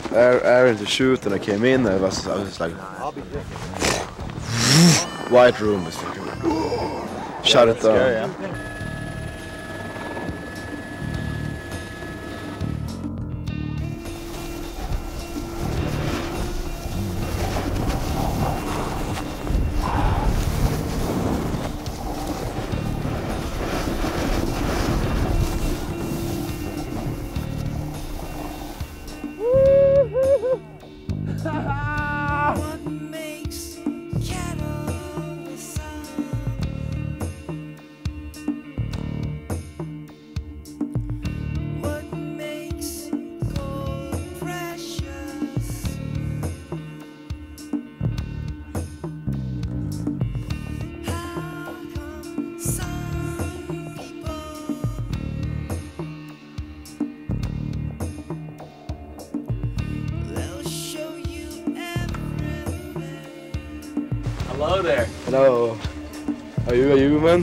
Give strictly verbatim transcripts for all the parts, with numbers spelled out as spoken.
air, air into shoot, and I came in. I was, I was like, white room was fucking. Shut it down. Scary, yeah. Hello there. Hello. Are you a human?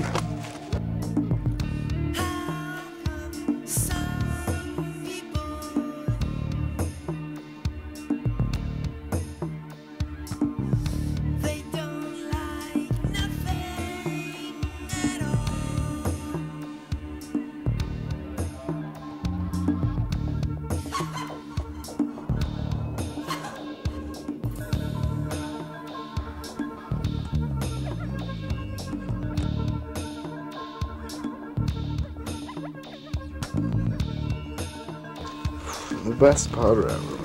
The best powder ever.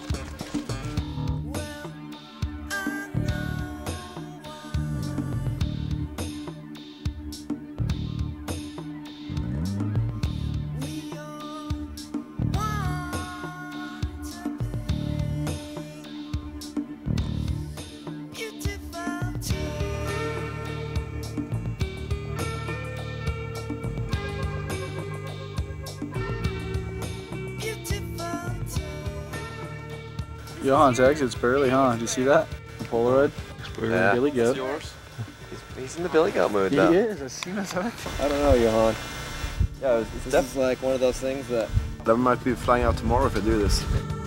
Johan's exit's burly, huh? Did you see that? The Polaroid? Yeah. Really good. It's yours. He's, he's in the Billy Goat mood He now. is. I seen this. I I don't know, Johan. Yeah, it's, it's definitely like one of those things that. I might be flying out tomorrow if I do this.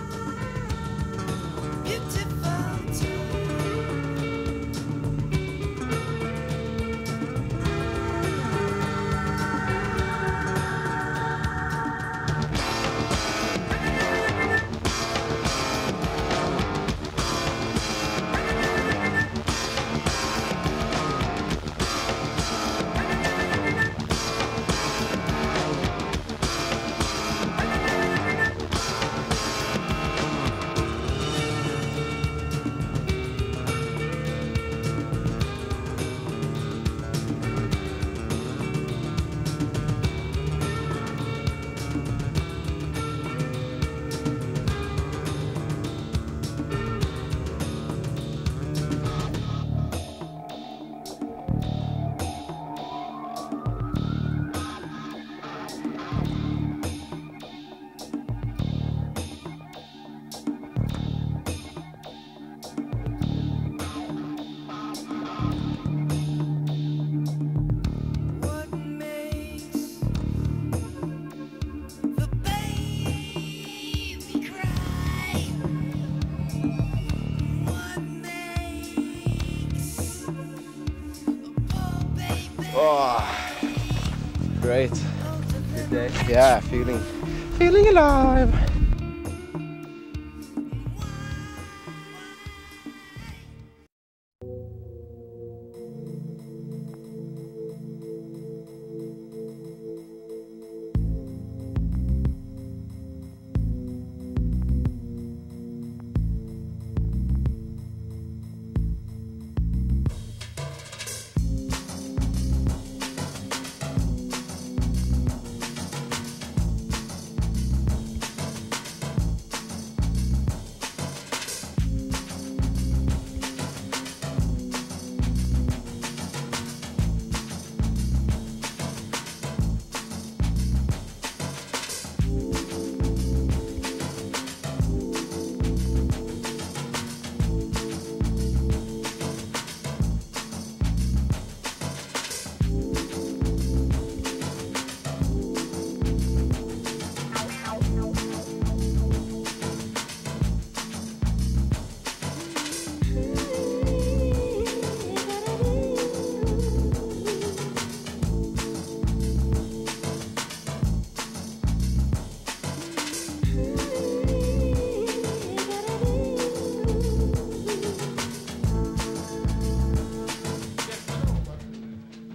Oh, great. Good day. Yeah, feeling, feeling alive.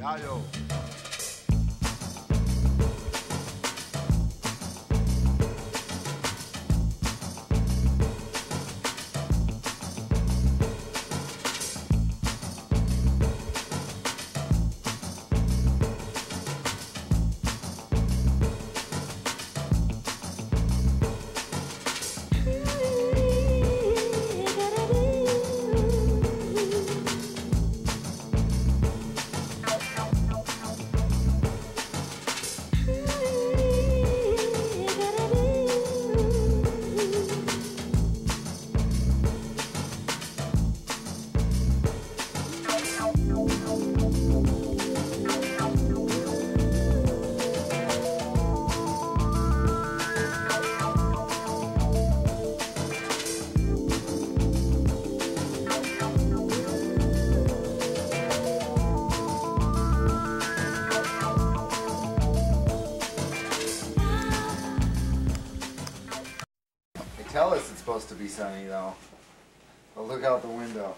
Ayo. Tell us it's supposed to be sunny though. But look out the window.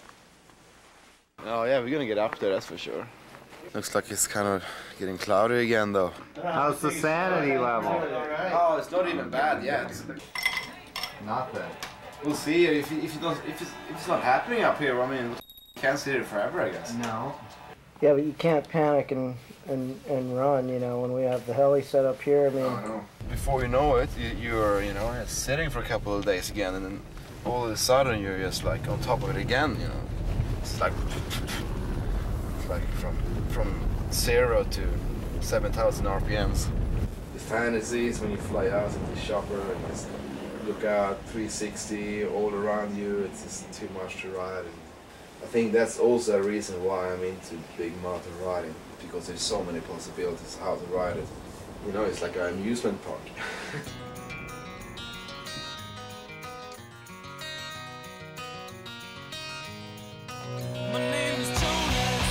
Oh yeah, we're gonna get up there, that's for sure. Looks like it's kind of getting cloudy again though. How's the sanity level? Oh, it's not even bad yet. Not bad. We'll see if, if, it don't, if, it's, if it's not happening up here. I mean, we can't sit here forever, I guess. No. Yeah, but you can't panic and, and, and run, you know, when we have the heli set up here. I mean, Oh, no. Before you know it, you, you're, you know, sitting for a couple of days again, and then all of a sudden you're just like on top of it again, you know. It's like, it's like from, from zero to seven thousand R P Ms. The fantasy is when you fly out in the chopper and just look out three sixty all around you. It's just too much to ride. And I think that's also a reason why I'm into big mountain riding, because there's so many possibilities how to ride it. You know, it's like an amusement park. My name is Jonas.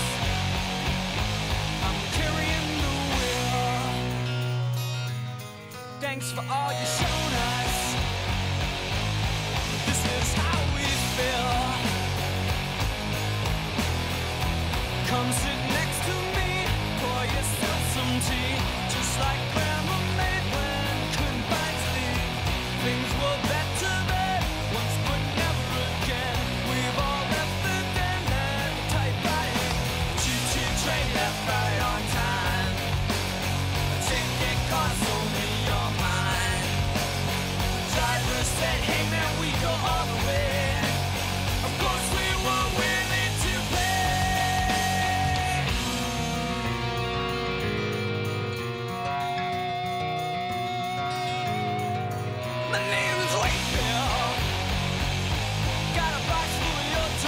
I'm carrying the wheel. Thanks for all you've shown us. This is how we feel. Come sit next to me, pour yourself some tea. Just like Grandma made when couldn't find sleep. Things were better then, once but never again. We've all left the den and typewriting. Choo-choo train left right on time. A ticket costs only your mind. The driver said, hey man, we go all the way. Of course we were willing to pay. My name is Wakefield. Got a box full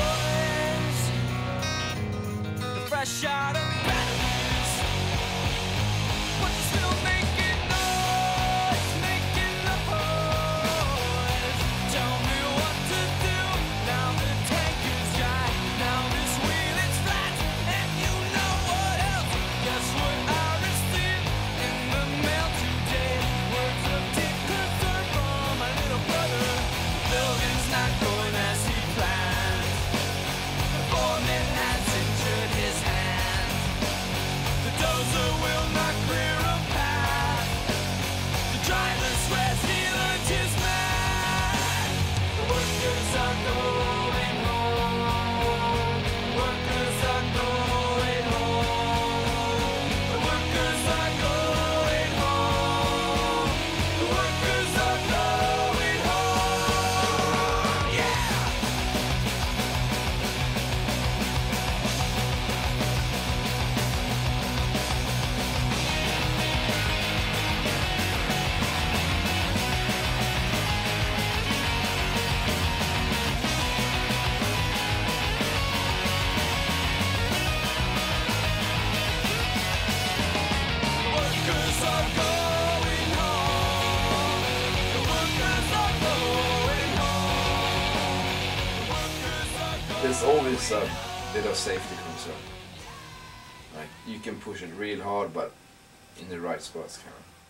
of your toys. The fresh out of batteries. But you're still making noise, making the noise. Tell me what to do. Now the tank is dry. Now this wheel is flat. And you know what else? Guess what I received in the mail today? Words of deep concern from my little brother. Building's not going as he planned. The foreman has injured his hand. The dozer will not clear a path. The driver swears he learned his math. The workers are going home. The workers are going home. The workers are going home. The workers are going home. Yeah! The workers are going home. The workers are going home. The workers are going There's always a bit of safety concern. Like, you can push it real hard, but in the right spots, kind of.